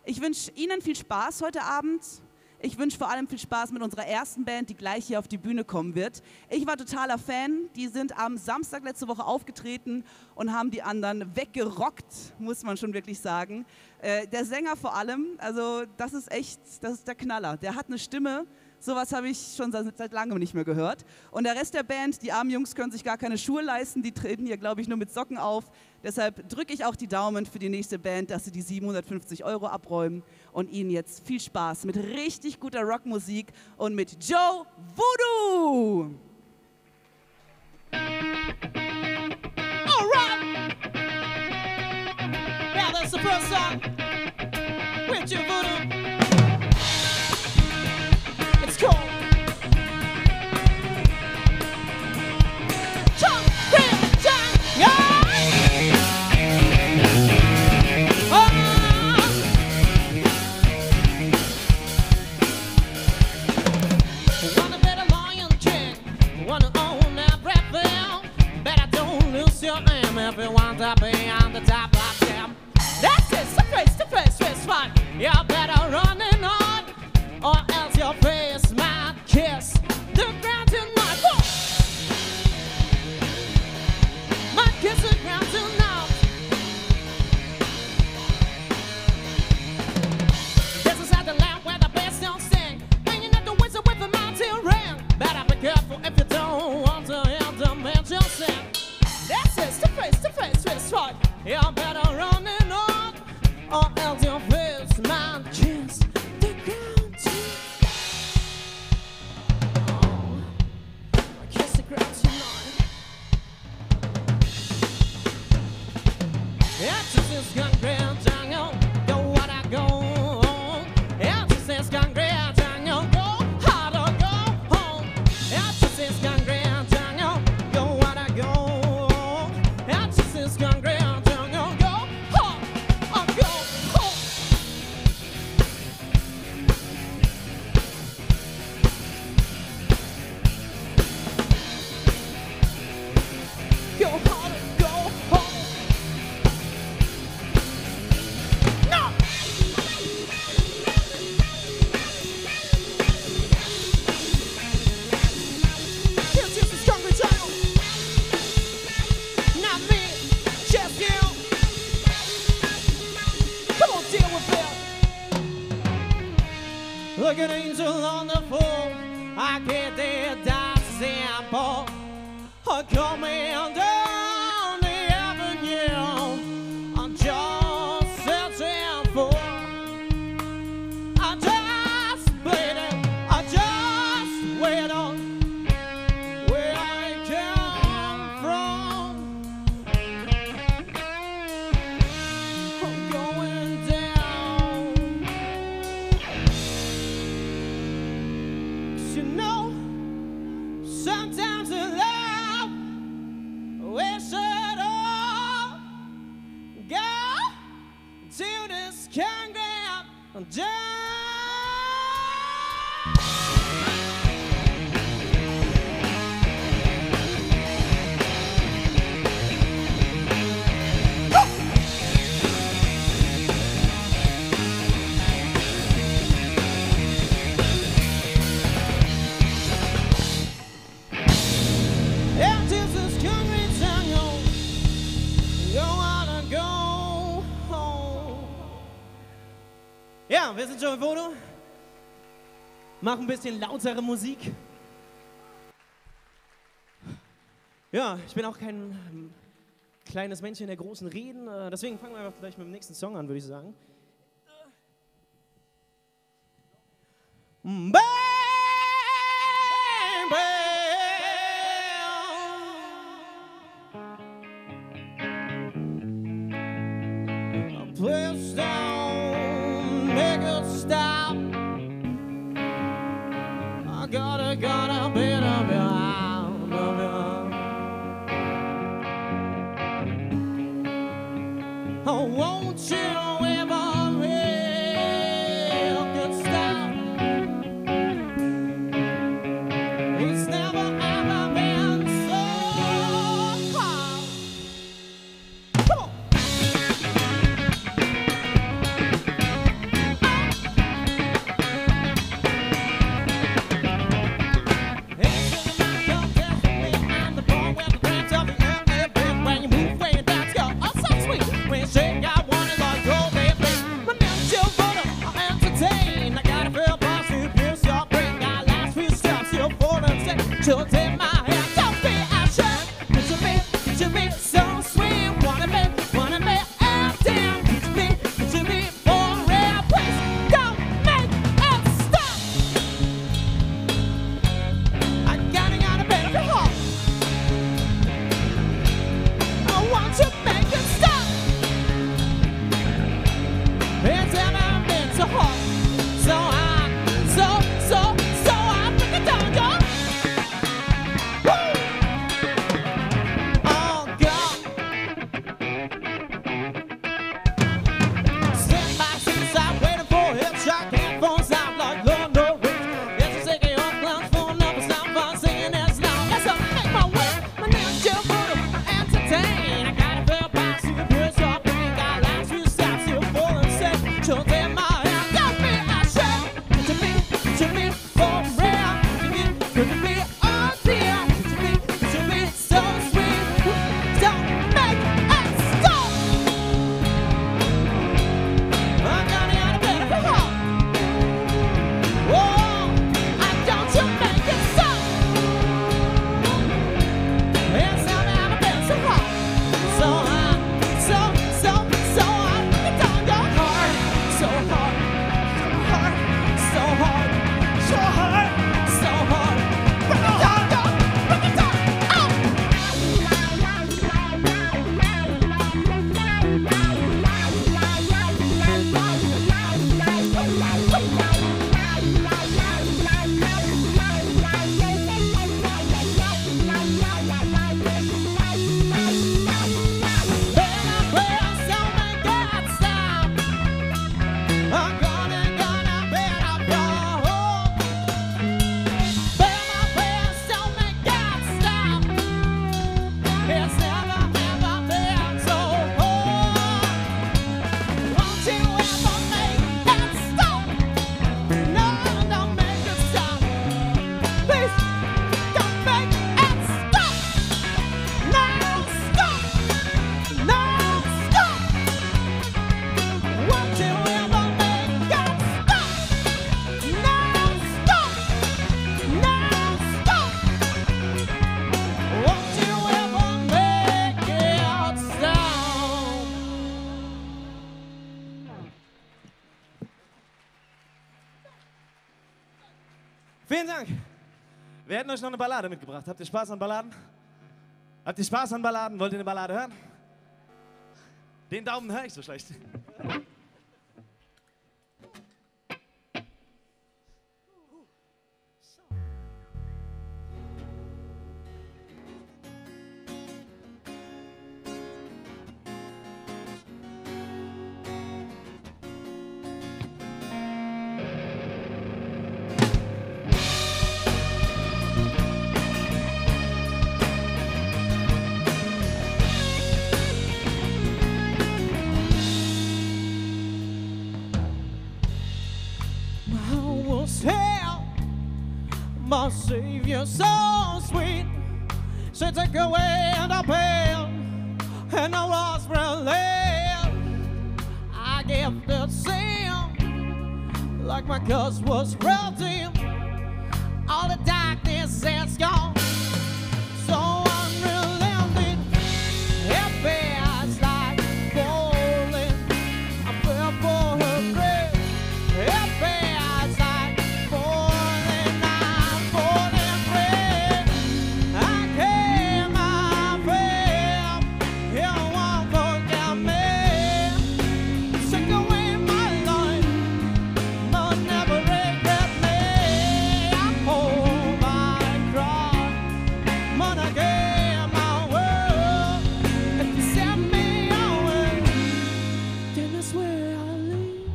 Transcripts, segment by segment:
Ich wünsche Ihnen viel Spaß heute Abend. Ich wünsche vor allem viel Spaß mit unserer ersten Band, die gleich hier auf die Bühne kommen wird. Ich war totaler Fan. Die sind am Samstag letzte Woche aufgetreten und haben die anderen weggerockt, muss man schon wirklich sagen. Der Sänger vor allem, also das ist der Knaller. Der hat eine Stimme, sowas habe ich schon seit langem nicht mehr gehört. Und der Rest der Band, die armen Jungs können sich gar keine Schuhe leisten, die treten hier, glaube ich, nur mit Socken auf. Deshalb drücke ich auch die Daumen für die nächste Band, dass sie die 750 € abräumen und Ihnen jetzt viel Spaß mit richtig guter Rockmusik und mit Joe Voodoo! Alright! Yeah, that's the first song with Joe Voodoo. It's called everyone to be on the top of them. That's it, so face to face fight. You better run and on, or else your face might kiss the ground tonight. Whoa. Might kiss the ground tonight. This is at the land where the bass don't sing, and you know the whistle with the mountain ring. Better be careful if you don't want to hear the man just sing. That's it, to face fight. You better run and on, or else your face might kiss the ground tonight. Oh, kiss the ground tonight. Yeah, this is concrete jungle. Go what I go. Yeah, this is concrete jungle. Go hard or go home. Yeah, this is concrete jungle. Go what I go. Like an angel on the phone, I get there, that's simple. Coming down the avenue, I'm just searching for. I just bleeding, I just wait on where I come from. I'm going down. You know, sometimes in love we should all go to this concrete jungle. Ja, wir sind Joe Voodoo, machen ein bisschen lautere Musik. Ja, ich bin auch kein kleines Männchen der großen Reden, deswegen fangen wir einfach gleich mit dem nächsten Song an, würde ich sagen. Please don't make it stop. I gotta bit of your out of your. Oh, won't you ever make it stop? It's never ever been so hard. Come on. to take my hand. Don't be ashamed to be for real. To be all dear. To be so sweet. Don't make it stop. I'm gonna get a beautiful heart. Oh, and don't you make it stop. It's not ever been so hot. So hot, so hot. It's on your heart. So hard, so hard, so hard, so hard. Bring it down, girl. Bring it down. Vielen Dank. Wir hätten euch noch eine Ballade mitgebracht. Habt ihr Spaß an Balladen? Habt ihr Spaß an Balladen? Wollt ihr eine Ballade hören? Den Daumen höre ich so schlecht. My Savior so sweet, she took away the pain, and I was relieved. I gave the sin, like my cause was redeemed. All the darkness is gone, so I'm relenting. It feels like falling. I fell for her grace. It feels like falling. I'm falling free. I came, I fell. You won't forget me. Took away my life, but never regret me. I hold my cross, but I gave my word. If you set me away, then that's where I live.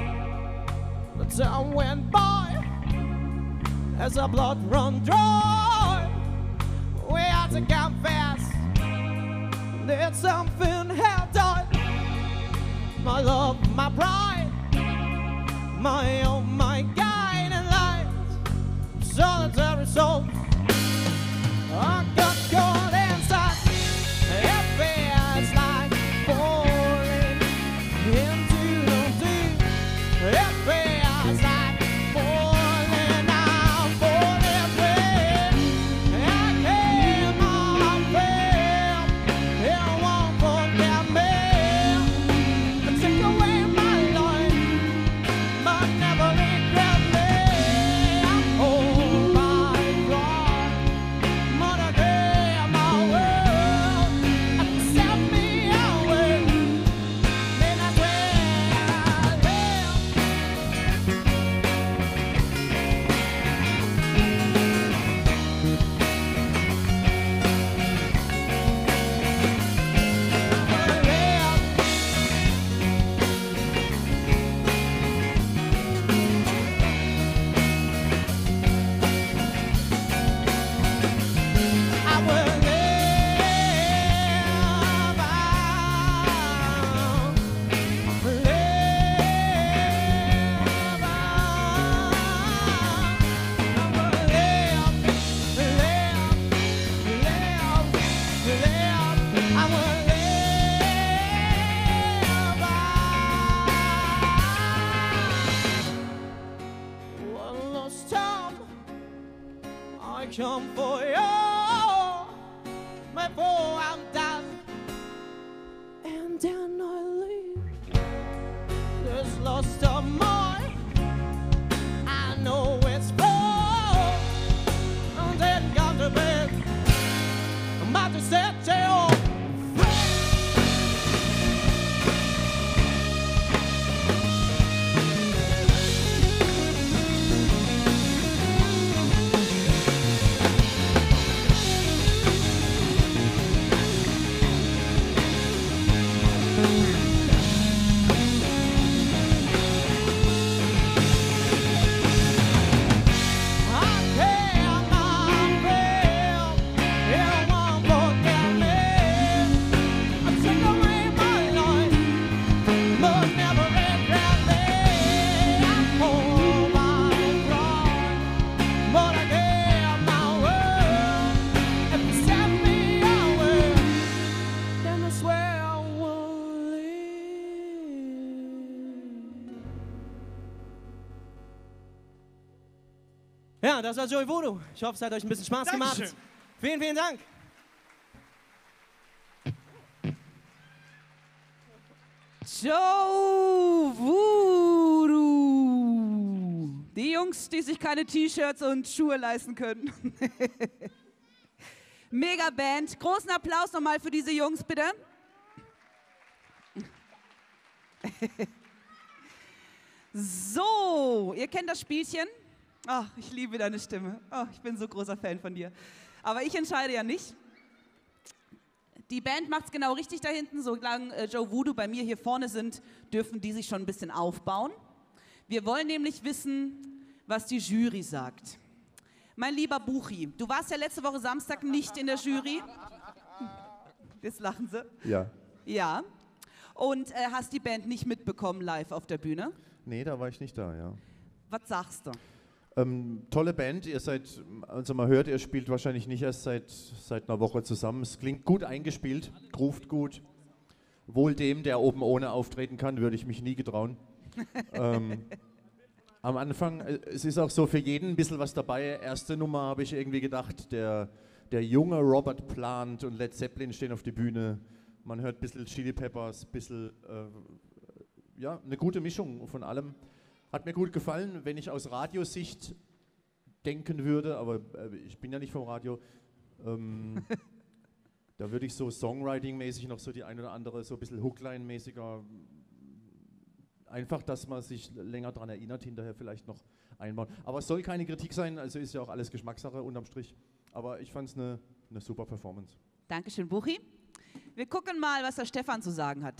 The time went by as our blood run dry. We had to confess that something had died. My love, my pride, my own, my guiding light, solitary soul. I got caught inside. It feels like falling into the deep. It feels like falling. I'm falling free. I came, I fell. It won't forget me. It took away my life, but never regret me. I hold my cross. I come for you before I'm done. And then I leave this lost of mine. I know it's wrong. And then got to bed. I'm about to set you free. Ja, das war Joey Voodoo. Ich hoffe, es hat euch ein bisschen Spaß gemacht. Dankeschön. Vielen, vielen Dank. Joe Voodoo. Die Jungs, die sich keine T-Shirts und Schuhe leisten können. Mega Band. Großen Applaus nochmal für diese Jungs, bitte. So, ihr kennt das Spielchen. Ach, ich liebe deine Stimme. Oh, ich bin so großer Fan von dir. Aber ich entscheide ja nicht. Die Band macht es genau richtig da hinten. Solange Joe Voodoo bei mir hier vorne sind, dürfen die sich schon ein bisschen aufbauen. Wir wollen nämlich wissen, was die Jury sagt. Mein lieber Buchi, du warst ja letzte Woche Samstag nicht in der Jury. Jetzt lachen sie. Ja. Ja. Und hast die Band nicht mitbekommen live auf der Bühne. Nee, da war ich nicht da, ja. Was sagst du? Tolle Band, ihr seid, also man hört, ihr spielt wahrscheinlich nicht erst seit einer Woche zusammen. Es klingt gut eingespielt, groovt gut. Wohl dem, der oben ohne auftreten kann, würde ich mich nie getrauen. Am Anfang, es ist auch so für jeden ein bisschen was dabei. Erste Nummer habe ich irgendwie gedacht, der junge Robert Plant und Led Zeppelin stehen auf der Bühne. Man hört ein bisschen Chili Peppers, ein bisschen, ja, eine gute Mischung von allem. Hat mir gut gefallen, wenn ich aus Radiosicht denken würde, aber ich bin ja nicht vom Radio. Da würde ich so Songwriting-mäßig noch so die ein oder andere, so ein bisschen Hookline-mäßiger, einfach, dass man sich länger daran erinnert, hinterher vielleicht noch einbauen. Aber es soll keine Kritik sein, also ist ja auch alles Geschmackssache unterm Strich. Aber ich fand es eine super Performance. Dankeschön, Buchi. Wir gucken mal, was der Stefan zu sagen hat.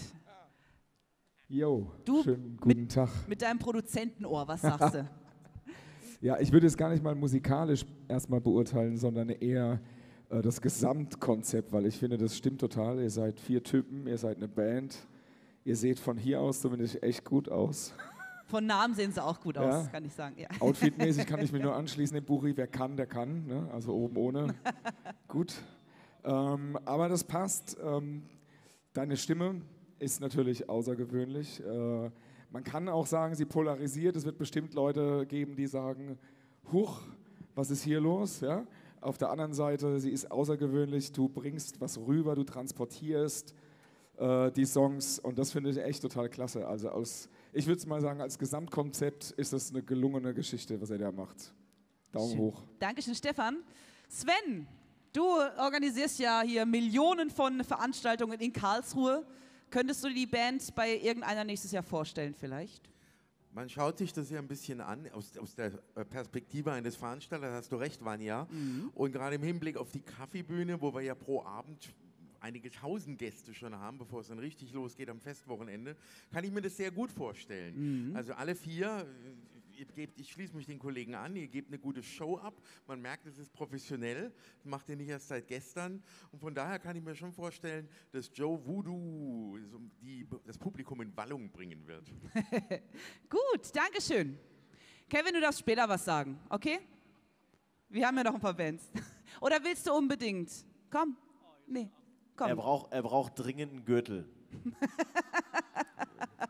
Jo, Du schönen guten Tag. Mit deinem Produzentenohr, was sagst du? Ja, ich würde es gar nicht mal musikalisch erstmal beurteilen, sondern eher das Gesamtkonzept, weil ich finde, das stimmt total. Ihr seid 4 Typen, ihr seid eine Band. Ihr seht von hier aus zumindest echt gut aus. Von Namen sehen sie auch gut aus, Ja. kann ich sagen. Ja. Outfitmäßig kann ich mich nur anschließen, dem Buchi, wer kann, der kann. Ne? Also oben ohne. Gut. Aber das passt. Deine Stimme ist natürlich außergewöhnlich. Man kann auch sagen, sie polarisiert. Es wird bestimmt Leute geben, die sagen, huch, was ist hier los? Ja? Auf der anderen Seite, sie ist außergewöhnlich. Du bringst was rüber, du transportierst die Songs und das finde ich echt total klasse. Also ich würde es mal sagen, als Gesamtkonzept ist das eine gelungene Geschichte, was er da macht. Daumen hoch. Dankeschön, Stefan. Sven, du organisierst ja hier Millionen von Veranstaltungen in Karlsruhe. Könntest du die Band bei irgendeiner nächstes Jahr vorstellen vielleicht? Man schaut sich das ja ein bisschen an, aus der Perspektive eines Veranstalters, hast du recht, Vanja. Und gerade im Hinblick auf die Kaffeebühne, wo wir ja pro Abend einige tausend Gäste schon haben, bevor es dann richtig losgeht am Festwochenende, kann ich mir das sehr gut vorstellen. Also alle 4, ich schließe mich den Kollegen an, ihr gebt eine gute Show ab, man merkt, es ist professionell, das macht ihr nicht erst seit gestern und von daher kann ich mir schon vorstellen, dass Joe Voodoo das Publikum in Wallung bringen wird. Gut, Dankeschön. Kevin, du darfst später was sagen, okay? Wir haben ja noch ein paar Bands. Oder willst du unbedingt? Komm. Nee, komm. Er braucht dringend einen Gürtel.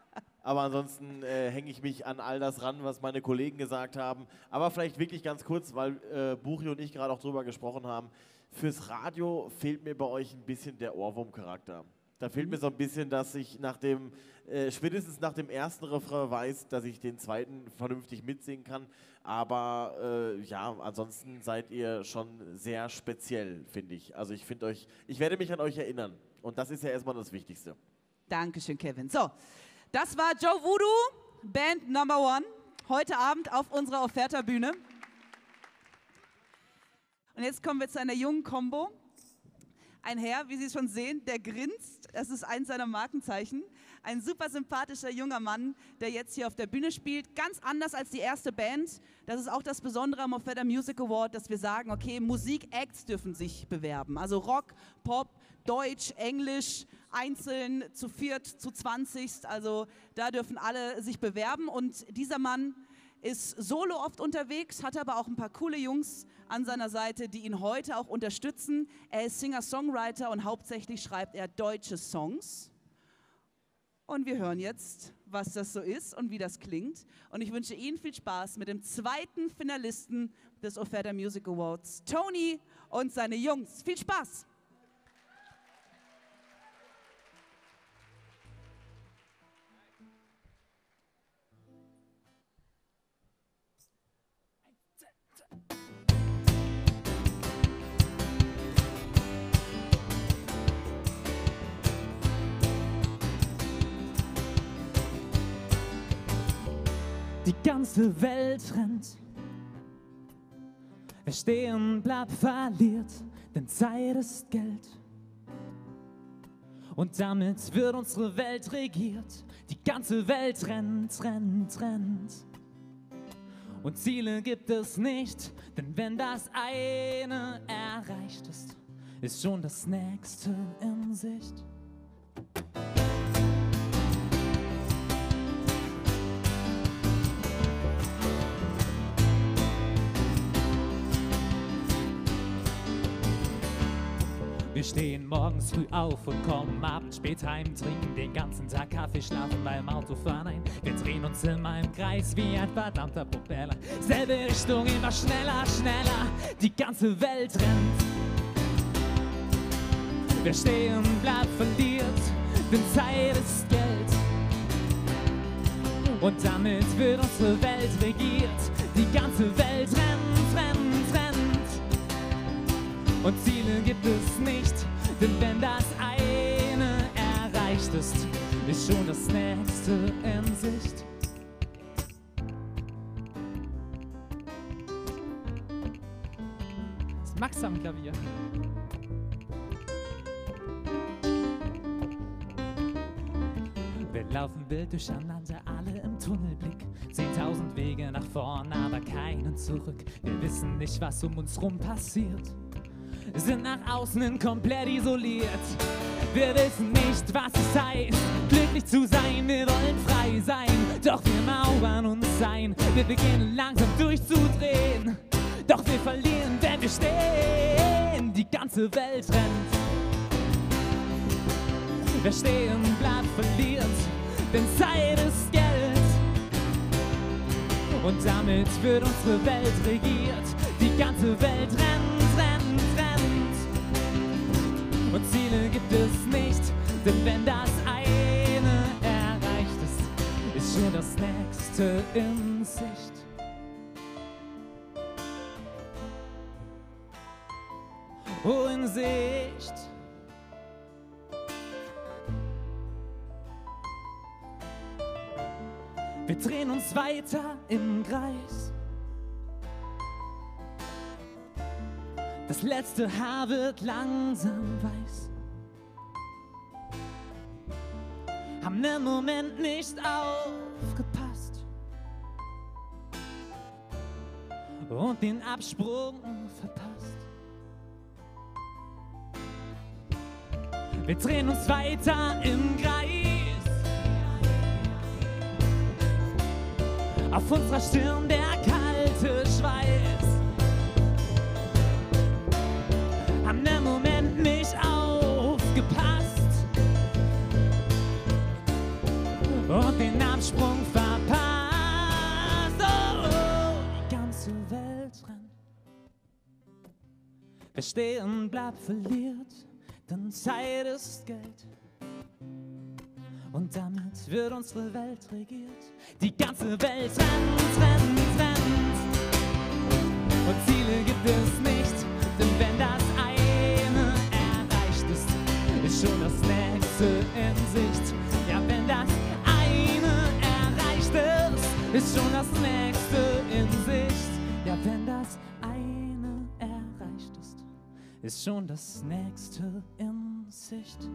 Aber ansonsten hänge ich mich an all das ran, was meine Kollegen gesagt haben. Aber vielleicht wirklich ganz kurz, weil Buchi und ich gerade auch drüber gesprochen haben. Fürs Radio fehlt mir bei euch ein bisschen der Ohrwurm-Charakter. Da fehlt mir so ein bisschen, dass ich spätestens nach dem ersten Refrain weiß, dass ich den zweiten vernünftig mitsingen kann. Aber ja, ansonsten seid ihr schon sehr speziell, finde ich. Also ich werde mich an euch erinnern. Und das ist ja erstmal das Wichtigste. Dankeschön, Kevin. So, das war Joe Voodoo, Band Number One, heute Abend auf unserer Offerta-Bühne. Und jetzt kommen wir zu einer jungen Combo. Ein Herr, wie Sie schon sehen, der grinst. Das ist eins seiner Markenzeichen. Ein super sympathischer junger Mann, der jetzt hier auf der Bühne spielt. Ganz anders als die erste Band. Das ist auch das Besondere am Offerta Music Award, dass wir sagen, okay, Musik-Acts dürfen sich bewerben. Also Rock, Pop, Deutsch, Englisch, einzeln, zu viert, zu 20. Also da dürfen alle sich bewerben. Und dieser Mann ist solo oft unterwegs, hat aber auch ein paar coole Jungs an seiner Seite, die ihn heute auch unterstützen. Er ist Singer-Songwriter und hauptsächlich schreibt er deutsche Songs. Und wir hören jetzt, was das so ist und wie das klingt. Und ich wünsche Ihnen viel Spaß mit dem zweiten Finalisten des Offerta Music Awards, Tony und seine Jungs. Viel Spaß! Die ganze Welt rennt. Wer stehen bleibt, verliert, denn Zeit ist Geld. Und damit wird unsere Welt regiert. Die ganze Welt rennt, rennt, rennt. Und Ziele gibt es nicht, denn wenn das eine erreicht ist, ist schon das nächste in Sicht. Wir stehen morgens früh auf und kommen abends spät heim, trinken den ganzen Tag Kaffee, schlafen beim Autofahren ein. Wir drehen uns immer im Kreis wie ein verdammter Propeller. Selbe Richtung, immer schneller, schneller, die ganze Welt rennt. Wer stehen bleibt, verliert, denn Zeit ist Geld. Und damit wird unsere Welt regiert. Die ganze Welt rennt, rennt, rennt. Und Ziele gibt es nicht, denn wenn das eine erreicht ist, ist schon das nächste in Sicht. Das ist Max am Klavier. Wir laufen wild durcheinander, alle im Tunnelblick. 10.000 Wege nach vorn, aber keinen zurück. Wir wissen nicht, was um uns rum passiert. Sind nach außen hin komplett isoliert. Wir wissen nicht, was es heißt, glücklich zu sein. Wir wollen frei sein, doch wir mauern uns ein. Wir beginnen langsam durchzudrehen, doch wir verlieren, wenn wir stehen. Die ganze Welt rennt. Wer stehen bleibt, verliert, denn Zeit ist Geld. Und damit wird unsere Welt regiert. Die ganze Welt rennt, rennt, rennt. Und Ziele gibt es nicht, denn wenn das eine erreicht ist, ist schon das nächste in Sicht. Oh, in Sicht. Wir drehen uns weiter im Kreis. Das letzte Haar wird langsam weiß. Haben einen Moment nicht aufgepasst und den Absprung verpasst. Wir drehen uns weiter im Kreis. Auf unserer Stirn der kalte Schweiß. Haben einen Moment nicht aufgepasst und den Absprung Wer stehen bleibt, verliert, denn Zeit ist Geld. Und damit wird unsere Welt regiert. Die ganze Welt rennt. Und Ziele gibt es nicht, denn wenn das eine erreicht ist, ist schon das nächste in Sicht. Ja, wenn das eine erreicht ist schon das nächste in Sicht. Ja, wenn das eine erreicht ist schon das nächste in Sicht.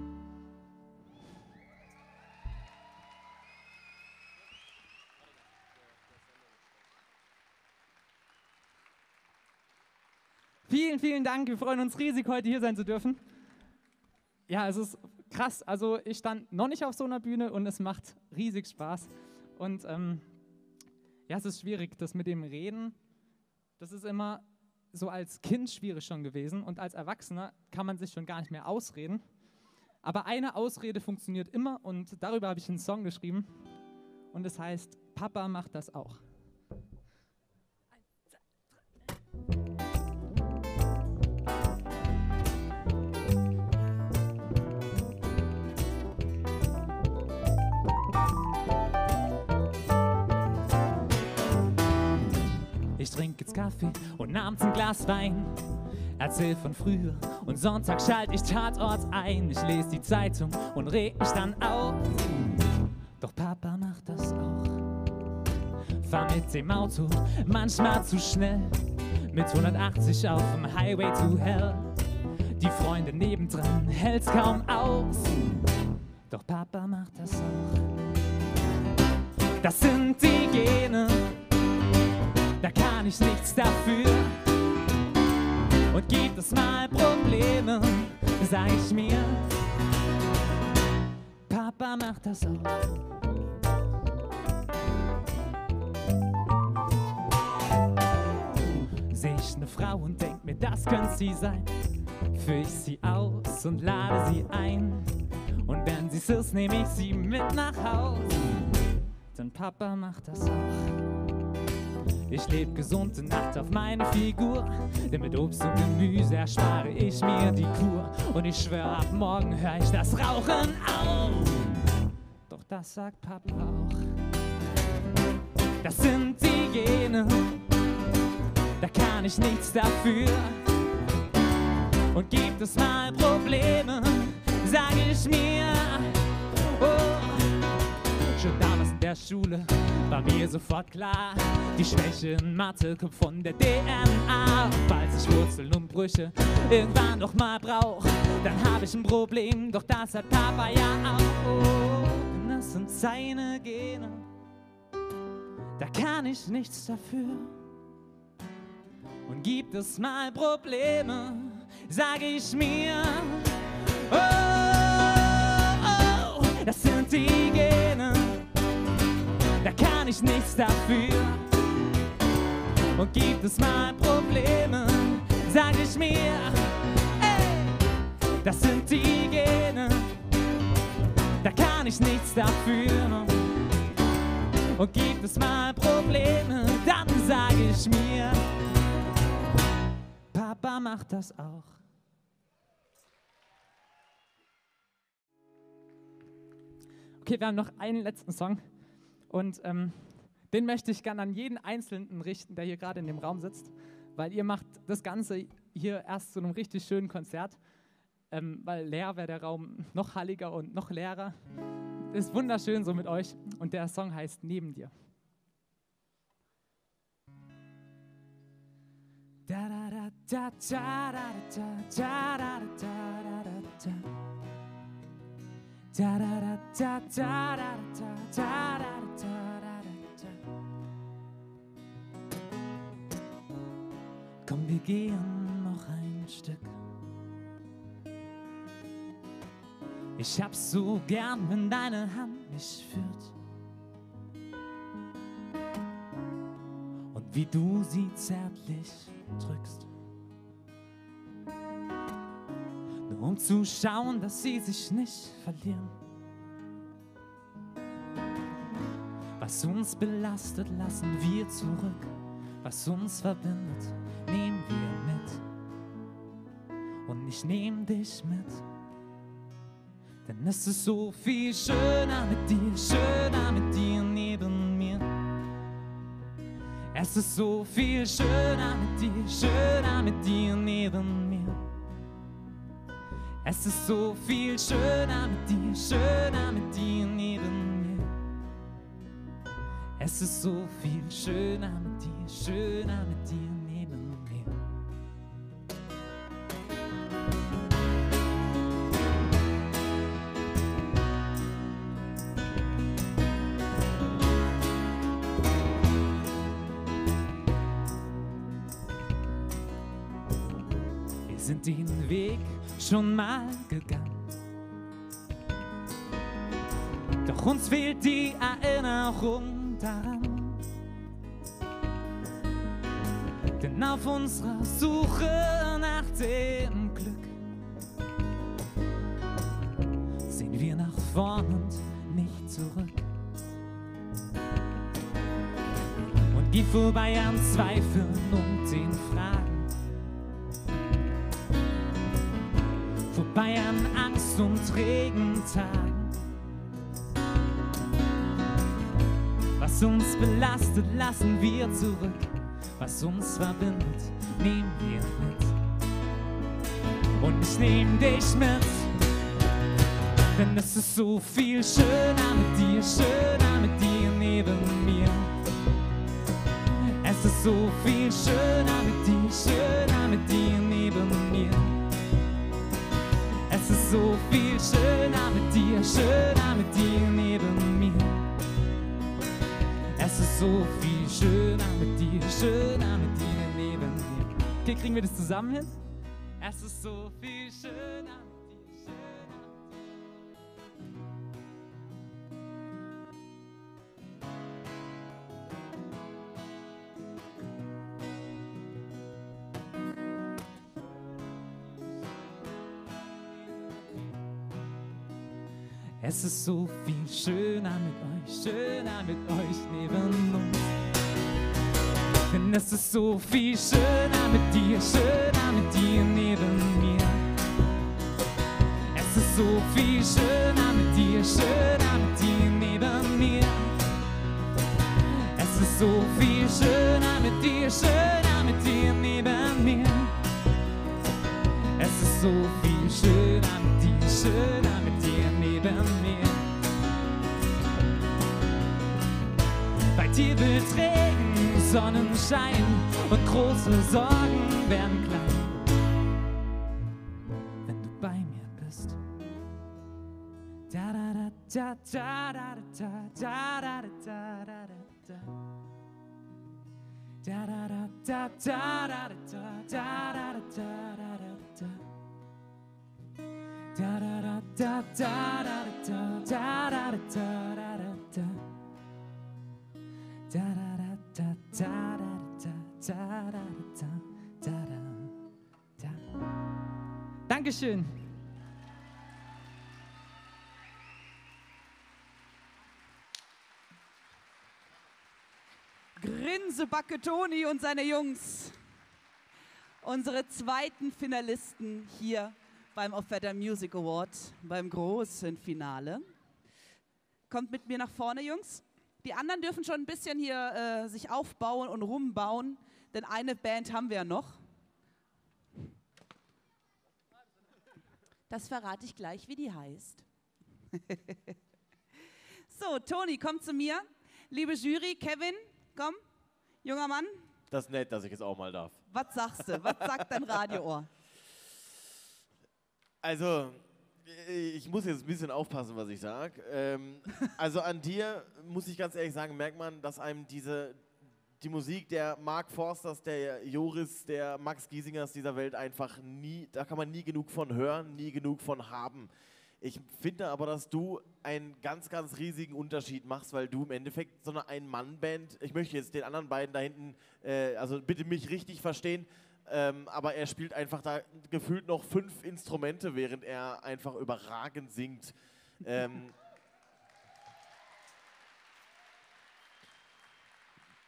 Vielen, vielen Dank. Wir freuen uns riesig, heute hier sein zu dürfen. Ja, es ist krass. Also ich stand noch nicht auf so einer Bühne und es macht riesig Spaß. Und ja, es ist schwierig, das mit dem Reden, das ist immer so als Kind schwierig schon gewesen. Und als Erwachsener kann man sich schon gar nicht mehr ausreden. Aber eine Ausrede funktioniert immer und darüber habe ich einen Song geschrieben. Und es heißt, Papa macht das auch. Ich trinke jetzt Kaffee und abends ein Glas Wein. Erzähl von früher und Sonntag schalte ich Tatort ein. Ich lese die Zeitung und reg mich dann auf. Doch Papa macht das auch. Fahr mit dem Auto manchmal zu schnell. Mit 180 auf dem Highway to Hell. Die Freunde nebendran hält's kaum aus. Doch Papa macht das auch. Das sind die Gene. Da kann ich nichts dafür. Und gibt es mal Probleme, sag ich mir, Papa macht das auch. Seh ich eine Frau und denk mir, das könnte sie sein, führ ich sie aus und lade sie ein. Und wenn sie's ist, nehme ich sie mit nach Haus. Denn Papa macht das auch. Ich lebe gesund und achte auf meine Figur, denn mit Obst und Gemüse erspare ich mir die Kur. Und ich schwöre, ab morgen höre ich das Rauchen auf. Doch das sagt Papa auch. Das sind die Gene, da kann ich nichts dafür. Und gibt es mal Probleme, sag ich mir, oh. Schon damals in der Schule war mir sofort klar, die Schwäche in Mathe kommt von der DNA. Falls ich Wurzeln und Brüche irgendwann noch mal brauch, dann hab ich ein Problem, doch das hat Papa ja auch. Denn das sind seine Gene, da kann ich nichts dafür. Und gibt es mal Probleme, sag ich mir, oh, oh, das sind die Gene, da kann ich nichts dafür. Und gibt es mal Probleme, sag ich mir, ey, das sind die Gene, da kann ich nichts dafür. Und gibt es mal Probleme, dann sag ich mir, Papa macht das auch. Okay, wir haben noch einen letzten Song und den möchte ich gerne an jeden Einzelnen richten, der hier gerade in dem Raum sitzt, weil ihr macht das Ganze hier erst zu einem richtig schönen Konzert, weil leer wäre der Raum noch halliger und noch leerer. Ist wunderschön so mit euch und der Song heißt Neben dir. Da da da da da da da da da da. Da da da da da da da da da. Komm, wir gehen noch ein Stück. Ich hab's so gern, wenn deine Hand mich führt. Und wie du sie zärtlich drückst. Nur um zu schauen, dass sie sich nicht verlieren. Was uns belastet, lassen wir zurück. Was uns verbindet, nehmen wir mit. ich nehm dich mit. Denn es ist so viel schöner mit dir neben mir. Es ist so viel schöner mit dir neben mir. Es ist so viel schöner mit dir neben mir. Es ist so viel schöner mit dir neben mir. Wir sind den Weg schon mal gegangen. Doch uns fehlt die Erinnerung daran. Denn auf unserer Suche nach dem Glück sehen wir nach vorn und nicht zurück. Und geh vorbei an Zweifeln und den Fragen. Vorbei an Angst und Regentagen. Was uns belastet, lassen wir zurück. Was uns verbindet, nehmen wir mit. Und ich nehm dich mit. Denn es ist so viel schöner mit dir neben mir. Es ist so viel schöner mit dir neben mir. Es ist so viel schöner mit dir neben mir. Es ist so viel schöner mit dir neben mir. Okay, kriegen wir das zusammen hin? Es ist so viel schöner mit dir, Es ist so viel schöner mit euch neben uns. Denn es ist so viel schöner mit dir neben mir. Es ist so viel schöner mit dir neben mir. Es ist so viel schöner mit dir neben mir. Es ist so viel schöner mit dir neben mir. Bei dir wird Regen, Sonnenschein und große Sorgen werden klein, wenn du bei mir bist. Da da da da da da da da da da da. Da da da da da da da da da da da. Da da da da da da da da da da da. Da da da da da da da da da. Dankeschön. Grinsebacke Toni und seine Jungs. Unsere zweiten Finalisten hier beim Offetta Music Award, beim großen Finale. Kommt mit mir nach vorne, Jungs. Die anderen dürfen schon ein bisschen hier sich aufbauen und rumbauen, denn eine Band haben wir ja noch. Das verrate ich gleich, wie die heißt. So, Toni, komm zu mir. Liebe Jury, Kevin, komm, junger Mann. Das ist nett, dass ich es auch mal darf. Was sagst du? Was sagt dein Radioohr? Also, ich muss jetzt ein bisschen aufpassen, was ich sage. Also an dir, muss ich ganz ehrlich sagen, merkt man, dass einem die Musik der Mark Forsters, der Joris, der Max Giesingers dieser Welt einfach nie, da kann man nie genug von hören, nie genug von haben. Ich finde aber, dass du einen ganz, ganz riesigen Unterschied machst, weil du im Endeffekt so eine Ein-Mann-Band, ich möchte jetzt den anderen beiden da hinten, also bitte mich richtig verstehen, aber er spielt einfach da gefühlt noch 5 Instrumente, während er einfach überragend singt.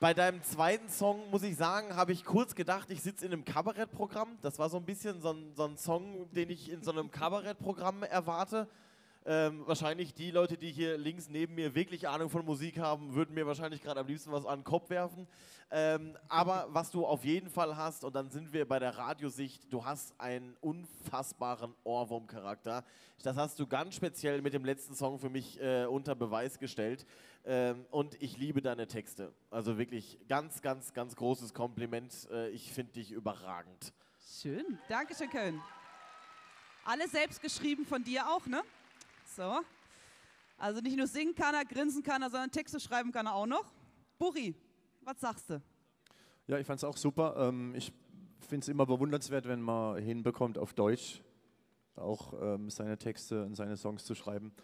Bei deinem zweiten Song, muss ich sagen, habe ich kurz gedacht, ich sitze in einem Kabarettprogramm. Das war so ein bisschen so ein Song, den ich in so einem Kabarettprogramm erwarte. Wahrscheinlich die Leute, die hier links neben mir wirklich Ahnung von Musik haben, würden mir wahrscheinlich gerade am liebsten was an den Kopf werfen. Aber was du auf jeden Fall hast, und dann sind wir bei der Radiosicht, du hast einen unfassbaren Ohrwurm-Charakter. Das hast du ganz speziell mit dem letzten Song für mich unter Beweis gestellt. Und ich liebe deine Texte. Also wirklich ganz, ganz, ganz großes Kompliment. Ich finde dich überragend. Schön. Dankeschön, Köln. Alle selbst geschrieben von dir auch, ne? So. Also nicht nur singen kann er, grinsen kann er, sondern Texte schreiben kann er auch noch. Buri, was sagst du? Ja, ich fand es auch super. Ich finde es immer bewundernswert, wenn man hinbekommt, auf Deutsch auch seine Texte und seine Songs zu schreiben.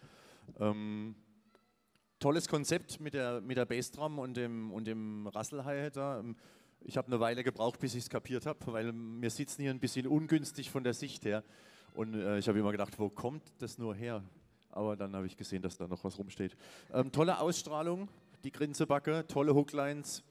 Tolles Konzept mit der Bassdrum und dem Rassel-Hi-Hat da. Ich habe eine Weile gebraucht, bis ich es kapiert habe, weil wir sitzen hier ein bisschen ungünstig von der Sicht her. Und ich habe immer gedacht, wo kommt das nur her? Aber dann habe ich gesehen, dass da noch was rumsteht. Tolle Ausstrahlung, die Grinsebacke, tolle Hooklines.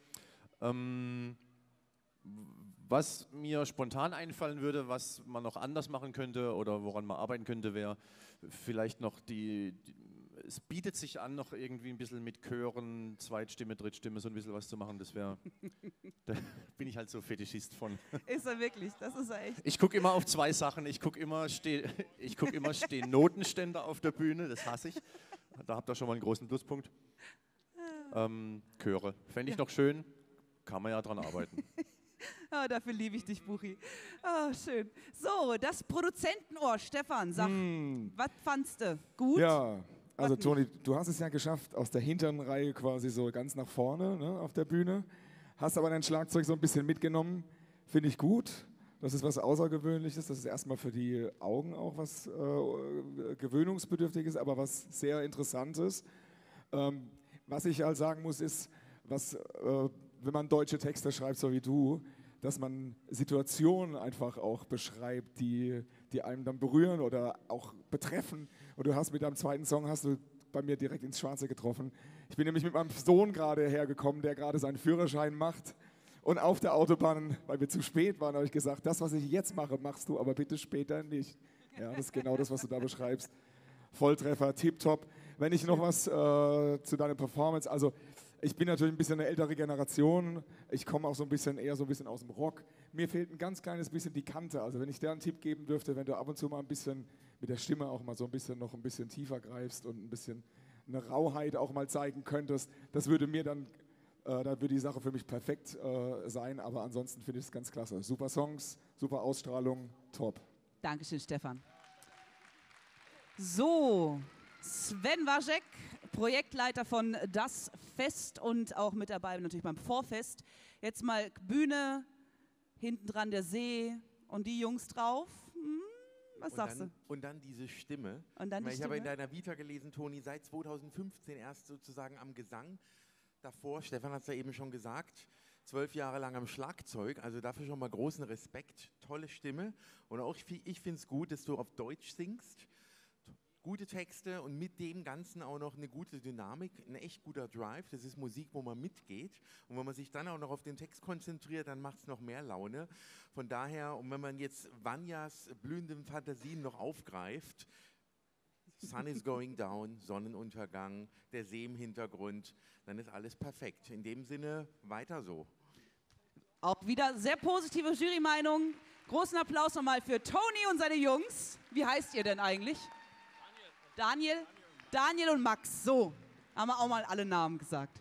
Was mir spontan einfallen würde, was man noch anders machen könnte oder woran man arbeiten könnte, wäre vielleicht noch es bietet sich an, noch irgendwie ein bisschen mit Chören, Zweitstimme, Drittstimme, so ein bisschen was zu machen. Das wäre, da bin ich halt so Fetischist von. Ist er wirklich, das ist er echt. Ich gucke immer auf zwei Sachen. Ich gucke immer, stehen Notenständer auf der Bühne, das hasse ich. Da habt ihr schon mal einen großen Pluspunkt. Chöre, fände ich noch schön, kann man ja dran arbeiten. Oh, dafür liebe ich dich, Buchi. Oh, schön. So, das Produzentenohr, Stefan, sag, was fandst du? Gut? Ja, also Toni, du hast es ja geschafft, aus der hinteren Reihe quasi so ganz nach vorne, ne, auf der Bühne. Hast aber dein Schlagzeug so ein bisschen mitgenommen, finde ich gut. Das ist was Außergewöhnliches, das ist erstmal für die Augen auch was Gewöhnungsbedürftiges, aber was sehr Interessantes. Was ich halt sagen muss, ist, wenn man deutsche Texte schreibt, so wie du, dass man Situationen einfach auch beschreibt, die einem dann berühren oder auch betreffen. Und du hast mit deinem zweiten Song, hast du bei mir direkt ins Schwarze getroffen. Ich bin nämlich mit meinem Sohn gerade hergekommen, der gerade seinen Führerschein macht. Und auf der Autobahn, weil wir zu spät waren, habe ich gesagt, das, was ich jetzt mache, machst du aber bitte später nicht. Ja, das ist genau das, was du da beschreibst. Volltreffer, tipptopp. Wenn ich noch was zu deiner Performance, also ich bin natürlich ein bisschen eine ältere Generation, ich komme auch so ein bisschen eher so ein bisschen aus dem Rock. Mir fehlt ein ganz kleines bisschen die Kante, also wenn ich dir einen Tipp geben dürfte, wenn du ab und zu mal ein bisschen mit der Stimme auch mal so ein bisschen noch ein bisschen tiefer greifst und ein bisschen eine Rauheit auch mal zeigen könntest, das würde mir dann, da würde die Sache für mich perfekt sein, aber ansonsten finde ich es ganz klasse. Super Songs, super Ausstrahlung, top. Dankeschön, Stefan. So, Sven Waschek, Projektleiter von Das Fest und auch mit dabei natürlich beim Vorfest. Jetzt mal Bühne, hinten dran der See und die Jungs drauf. Was sagst du? Und dann diese Stimme. Und dann ich habe in deiner Vita gelesen, Toni, seit 2015 erst sozusagen am Gesang. Davor, Stefan hat es ja eben schon gesagt, 12 Jahre lang am Schlagzeug. Also dafür schon mal großen Respekt. Tolle Stimme. Und auch ich finde es gut, dass du auf Deutsch singst. Gute Texte und mit dem Ganzen auch noch eine gute Dynamik, ein echt guter Drive. Das ist Musik, wo man mitgeht. Und wenn man sich dann auch noch auf den Text konzentriert, dann macht es noch mehr Laune. Von daher, und wenn man jetzt Vanyas blühenden Fantasien noch aufgreift, Sun is going down, Sonnenuntergang, der See im Hintergrund, dann ist alles perfekt. In dem Sinne, weiter so. Auch wieder sehr positive Jurymeinung. Großen Applaus nochmal für Toni und seine Jungs. Wie heißt ihr denn eigentlich? Daniel und Max, so, haben wir auch mal alle Namen gesagt.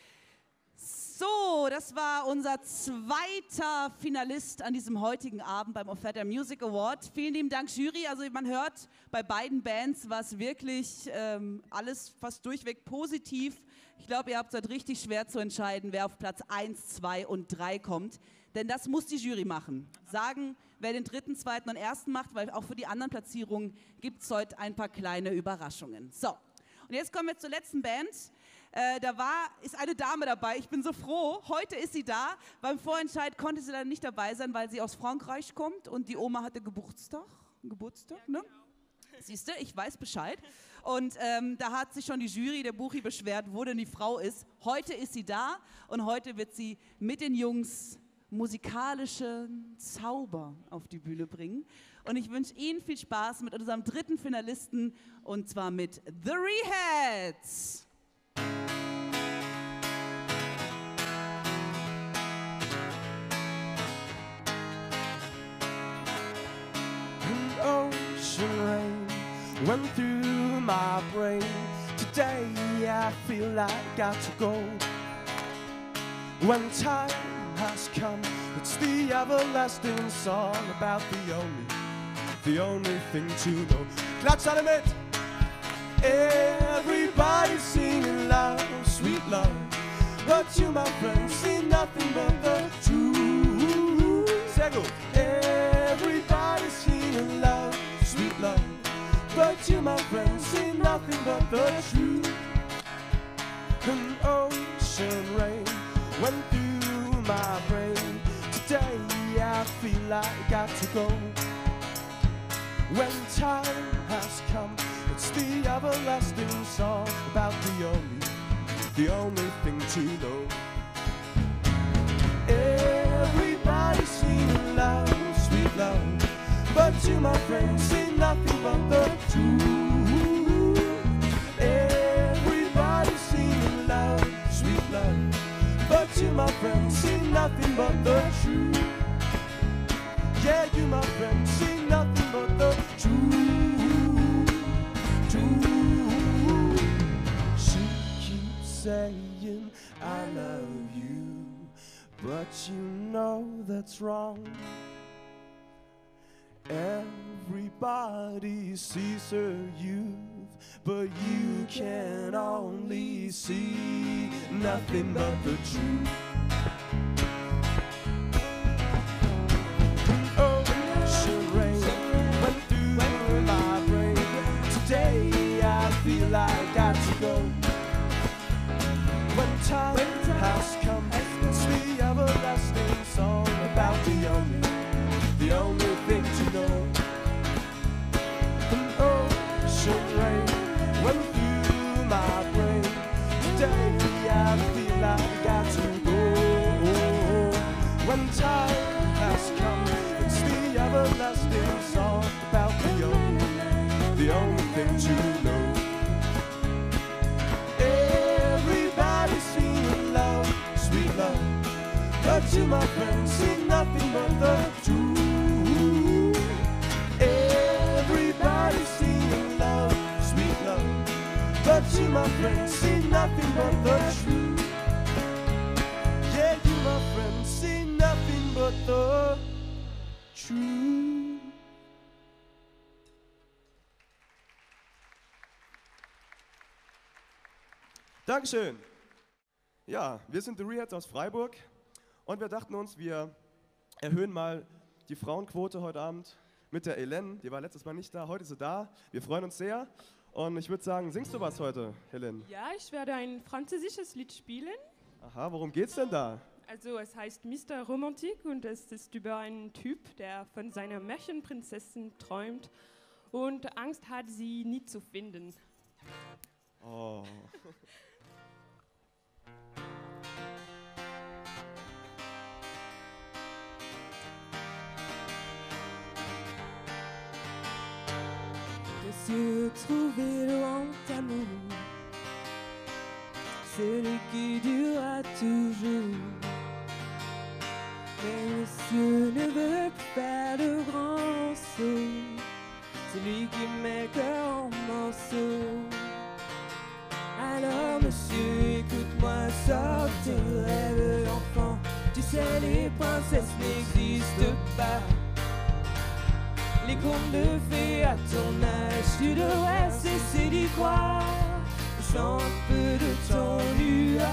So, das war unser zweiter Finalist an diesem heutigen Abend beim Offerta Music Award. Vielen lieben Dank, Jury. Also man hört, bei beiden Bands war es wirklich alles fast durchweg positiv. Ich glaube, ihr habt es halt richtig schwer zu entscheiden, wer auf Platz 1, 2 und 3 kommt. Denn das muss die Jury machen. Sagen, wer den dritten, zweiten und ersten macht, weil auch für die anderen Platzierungen gibt es heute ein paar kleine Überraschungen. So, und jetzt kommen wir zur letzten Band. Ist eine Dame dabei. Ich bin so froh. Heute ist sie da. Beim Vorentscheid konnte sie leider nicht dabei sein, weil sie aus Frankreich kommt und die Oma hatte Geburtstag. Ne? Siehst du, ich weiß Bescheid. Und da hat sich schon die Jury der Buchi beschwert, wo denn die Frau ist. Heute ist sie da und heute wird sie mit den Jungs musikalischen Zauber auf die Bühne bringen. Und ich wünsche Ihnen viel Spaß mit unserem dritten Finalisten und zwar mit The Rehats. Ocean rain went through my brain. Today I feel like I got to go. When time has come, it's the everlasting song about the only thing to know. Klatsch alle mit! Everybody singing love, sweet love. But you, my friend, see nothing but the truth. Sehr gut. Everybody singing love, sweet love. But you, my friend, see nothing but the truth. An ocean rain went through my brain. Today I feel like I got to go. When time has come, it's the everlasting song about the only thing to know. Everybody singing love, sweet love. But you, my friend, see nothing but the truth. Everybody singing love, sweet love. But you, my friend, see nothing but the truth. Yeah, you, my friend, see nothing but the truth. Truth. She keeps saying, I love you. But you know that's wrong. Everybody sees her youth, but you can only see nothing but the truth. Ocean rain went through my brain. Today I feel like I got to go. When time has come, it's the everlasting song about the only thing to know. An ocean rain went through my brain. Today I feel like I got to go. When time has come, it's the everlasting song about the only thing to know. Everybody singing love, sweet love. But you, my friend, see nothing but the truth. Everybody singing love, sweet love. But you, my friend, see nothing but the truth. Yeah, you, my friend, see nothing but the truth. Dankeschön. Ja, wir sind The Rehats aus Freiburg. Und wir dachten uns, wir erhöhen mal die Frauenquote heute Abend mit der Hélène. Die war letztes Mal nicht da, heute ist sie da. Wir freuen uns sehr. Und ich würde sagen, singst du was heute, Hélène? Ja, ich werde ein französisches Lied spielen. Aha, worum geht's denn da? Also es heißt Mr. Romantik und es ist über einen Typ, der von seiner Märchenprinzessin träumt und Angst hat, sie nie zu finden. Oh. Monsieur, trouver le grand amour, celui qui durera toujours. Mais monsieur ne veut plus faire de grands sauts, celui qui met le cœur en morceaux. Alors monsieur, écoute-moi, sors tes rêves d'enfant. Tu sais, les princesses n'existent pas. Les contes de fées à ton âge, tu devrais cesser d'y croire. Chante peu de ton nuage.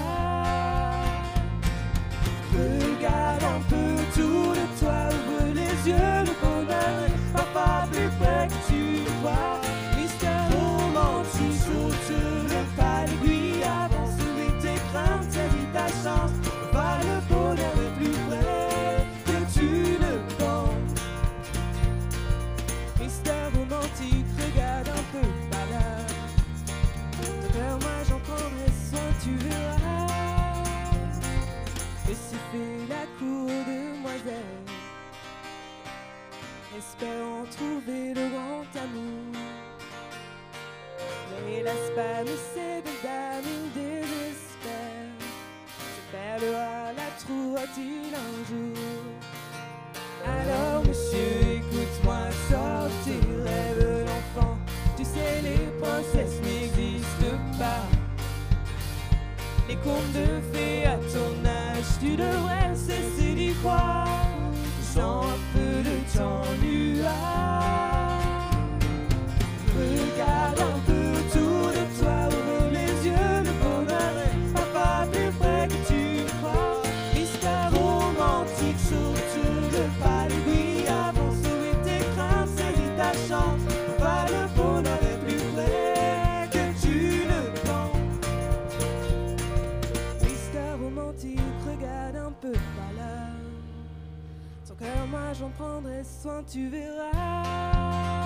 Regarde un peu autour de toi, ouvre les yeux, le bonheur est parfois plus près que tu crois. Mystère romantique, saute le pas, l'aiguille avance, oublie tes craintes, saisis ta chance. Va le bonheur est plus près que tu ne penses. Mystère romantique, regarde Je suis fait la cour demoiselle, espérant trouver le grand amour. Mais hélas, parmi ces belles dames, il désespère. Se perdra la trouvera-t-il un jour? Alors monsieur, écoute-moi, sors tes rêves d'enfant. Tu sais, les princesses n'existent pas. Les contes de fées à ton âge, tu devrais cesser d'y croire. Sans un peu de t'ennuie. Regarde un peu autour de toi, ouvre les yeux, le bonheur est pas plus près que tu crois. L'histoire romantique surtout de pas les bruits avant sauver tes craintes, saisis ta chance. Pas le bonheur est plus près que tu ne penses. L'histoire romantique, regarde un peu par là. Ton cœur, moi j'en prendrai soin, tu verras.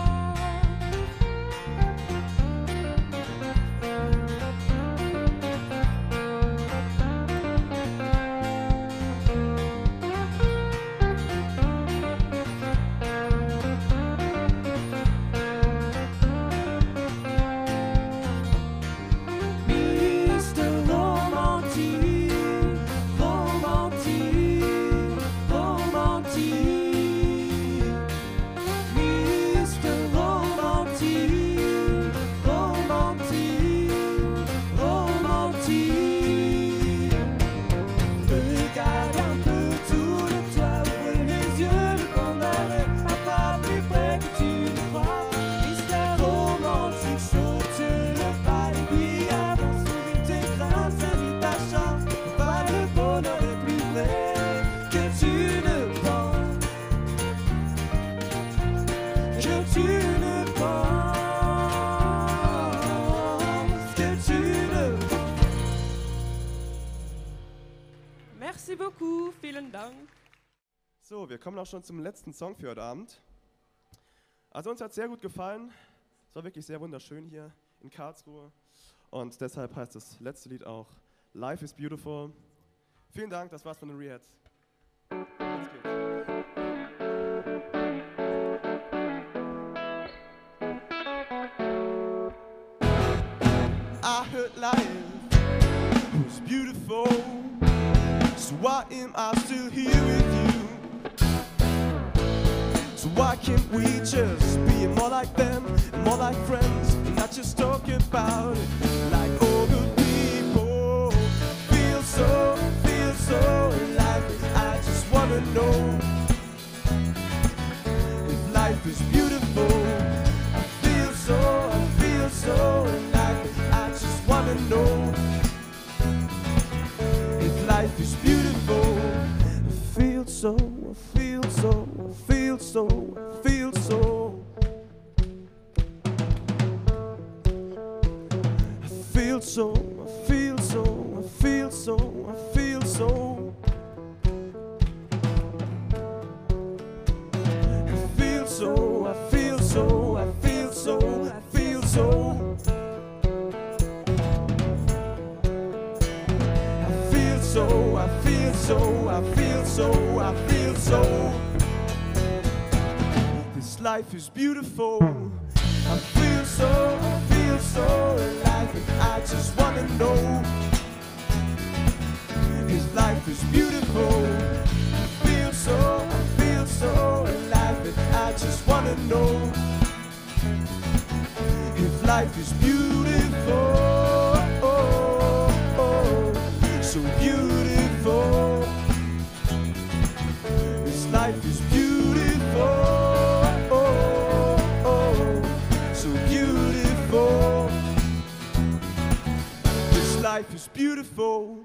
Merci beaucoup, vielen Dank. So, wir kommen auch schon zum letzten Song für heute Abend. Also uns hat es sehr gut gefallen. Es war wirklich sehr wunderschön hier in Karlsruhe. Und deshalb heißt das letzte Lied auch Life is Beautiful. Vielen Dank, das war's von den Reheads. Jetzt geht's. I heard life was beautiful, so why am I still here with you? So why can't we just be more like them, more like friends, and not just talk about it like all good people? Feel so alive. I just wanna know if life is beautiful. I feel so alive. I just wanna know if life is beautiful. I feel so. I feel so. I feel so. I feel so. I feel so. I feel so. I feel so. I feel so. I feel so. I feel so. I feel so. I feel so. I feel so. I feel so. I feel so. This life is beautiful. I feel so alive, and I just wanna know if life is beautiful. I feel so alive, and I just wanna know if life is beautiful. So beautiful. This life is beautiful. So beautiful. This life is beautiful.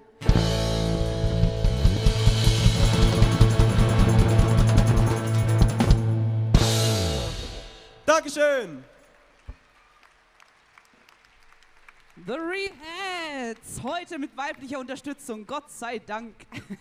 Dankeschön. The Reheads, heute mit weiblicher Unterstützung, Gott sei Dank.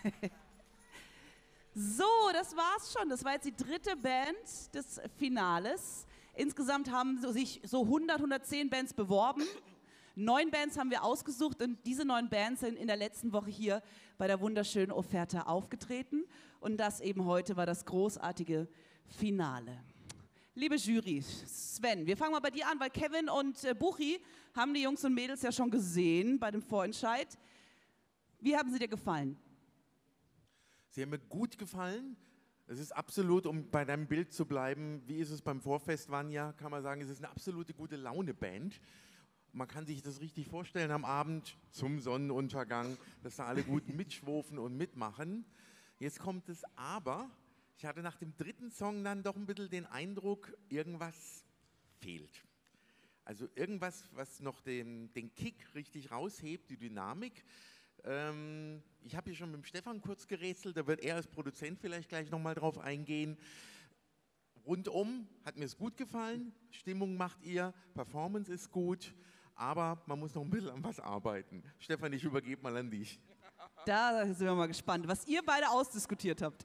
So, das war's schon. Das war jetzt die dritte Band des Finales. Insgesamt haben sich so 100, 110 Bands beworben. 9 Bands haben wir ausgesucht und diese 9 Bands sind in der letzten Woche hier bei der wunderschönen Offerta aufgetreten. Und das eben heute war das großartige Finale. Liebe Jury, Sven, wir fangen mal bei dir an, weil Kevin und Buchi haben die Jungs und Mädels ja schon gesehen bei dem Vorentscheid. Wie haben sie dir gefallen? Sie haben mir gut gefallen. Es ist absolut, um bei deinem Bild zu bleiben, wie ist es beim Vorfest Vanja, kann man sagen, es ist eine absolute gute Laune-Band. Man kann sich das richtig vorstellen am Abend zum Sonnenuntergang, dass da alle gut mitschwofen und mitmachen. Jetzt kommt es aber, ich hatte nach dem 3. Song dann doch ein bisschen den Eindruck, irgendwas fehlt. Also irgendwas, was noch den Kick richtig raushebt, die Dynamik. Ich habe hier schon mit dem Stefan kurz gerätselt, da wird er als Produzent vielleicht gleich nochmal drauf eingehen. Rundum hat mir es gut gefallen, Stimmung macht ihr, Performance ist gut, aber man muss noch ein bisschen an was arbeiten. Stefan, ich übergebe mal an dich. Da sind wir mal gespannt, was ihr beide ausdiskutiert habt.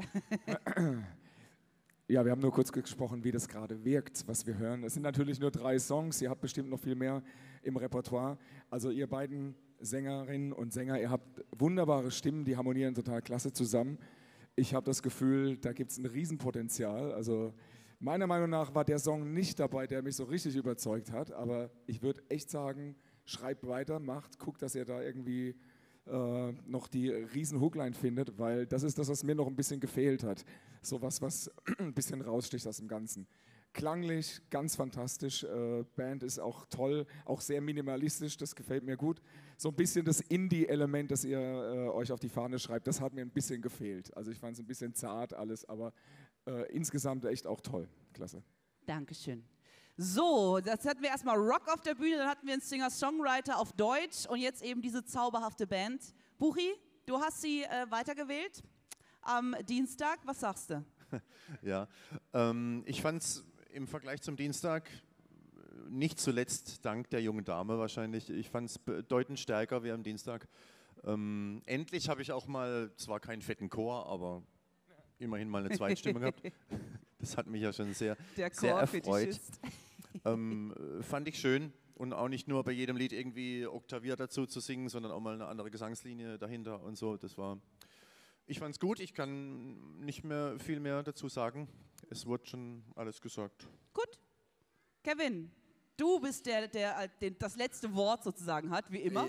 Ja, wir haben nur kurz gesprochen, wie das gerade wirkt, was wir hören. Es sind natürlich nur 3 Songs, ihr habt bestimmt noch viel mehr im Repertoire. Also ihr beiden Sängerinnen und Sänger, ihr habt wunderbare Stimmen, die harmonieren total klasse zusammen. Ich habe das Gefühl, da gibt es ein Riesenpotenzial. Also meiner Meinung nach war der Song nicht dabei, der mich so richtig überzeugt hat, aber ich würde echt sagen, schreibt weiter, macht, guckt, dass ihr da irgendwie noch die riesen Hookline findet, weil das ist das, was mir noch ein bisschen gefehlt hat. Sowas, was ein bisschen raussticht aus dem Ganzen. Klanglich, ganz fantastisch, Band ist auch toll, auch sehr minimalistisch, das gefällt mir gut. So ein bisschen das Indie-Element, das ihr euch auf die Fahne schreibt, das hat mir ein bisschen gefehlt. Also ich fand es ein bisschen zart alles, aber insgesamt echt auch toll. Klasse. Dankeschön. So, das hatten wir erstmal Rock auf der Bühne, dann hatten wir einen Singer-Songwriter auf Deutsch und jetzt eben diese zauberhafte Band. Buchi, du hast sie weitergewählt am Dienstag, was sagst du? Ja, ich fand es im Vergleich zum Dienstag, nicht zuletzt dank der jungen Dame wahrscheinlich, ich fand es bedeutend stärker wie am Dienstag. Endlich habe ich auch mal, zwar keinen fetten Chor, aber immerhin mal eine Zweitstimme gehabt. Das hat mich ja schon sehr erfreut. Fand ich schön und auch nicht nur bei jedem Lied irgendwie oktaviert dazu zu singen, sondern auch mal eine andere Gesangslinie dahinter und so. Ich fand es gut, ich kann nicht mehr viel mehr dazu sagen. Es wurde schon alles gesagt. Gut. Kevin, du bist der das letzte Wort sozusagen hat, wie immer.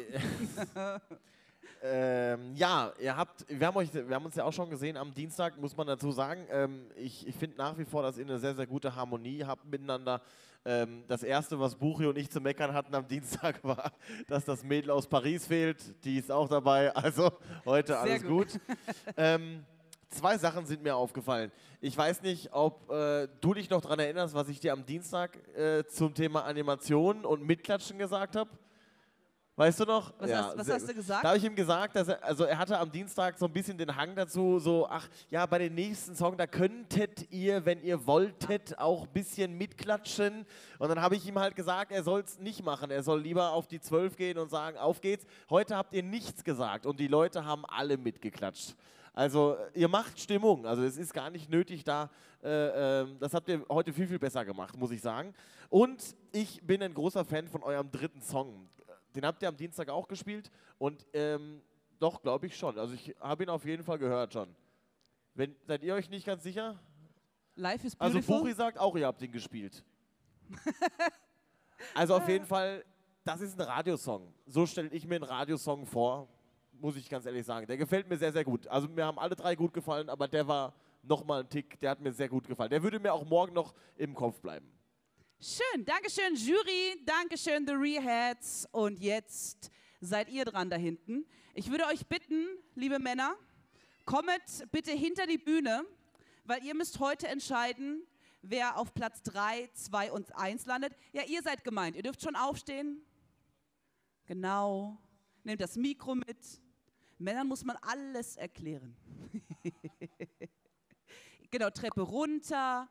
Ja, wir haben uns ja auch schon gesehen am Dienstag, muss man dazu sagen. Ich finde nach wie vor, dass ihr eine sehr, sehr gute Harmonie habt miteinander. Das Erste, was Buchi und ich zu meckern hatten am Dienstag, war, dass das Mädel aus Paris fehlt. Die ist auch dabei, also heute alles gut. 2 Sachen sind mir aufgefallen. Ich weiß nicht, ob du dich noch daran erinnerst, was ich dir am Dienstag zum Thema Animation und Mitklatschen gesagt habe. Weißt du noch? Was hast du gesagt? Da habe ich ihm gesagt, dass er hatte am Dienstag so ein bisschen den Hang dazu, so, ach ja, bei den nächsten Song, da könntet ihr, wenn ihr wolltet, auch ein bisschen mitklatschen. Und dann habe ich ihm halt gesagt, er soll es nicht machen. Er soll lieber auf die 12 gehen und sagen, auf geht's. Heute habt ihr nichts gesagt und die Leute haben alle mitgeklatscht. Also ihr macht Stimmung, also es ist gar nicht nötig da, das habt ihr heute viel, viel besser gemacht, muss ich sagen. Und ich bin ein großer Fan von eurem 3. Song. Den habt ihr am Dienstag auch gespielt und doch, glaube ich schon. Also ich habe ihn auf jeden Fall gehört schon. Seid ihr euch nicht ganz sicher? Life is beautiful. Also Buchi sagt auch, ihr habt ihn gespielt. Also auf jeden Fall, das ist ein Radiosong. So stelle ich mir einen Radiosong vor, muss ich ganz ehrlich sagen. Der gefällt mir sehr, sehr gut. Also mir haben alle 3 gut gefallen, aber der war nochmal ein Tick, der hat mir sehr gut gefallen. Der würde mir auch morgen noch im Kopf bleiben. Schön, Dankeschön Jury, Dankeschön The Rehats und jetzt seid ihr dran da hinten. Ich würde euch bitten, liebe Männer, kommet bitte hinter die Bühne, weil ihr müsst heute entscheiden, wer auf Platz 3, 2 und 1 landet. Ja, ihr seid gemeint, ihr dürft schon aufstehen. Genau, nehmt das Mikro mit. Männern muss man alles erklären. Genau, Treppe runter.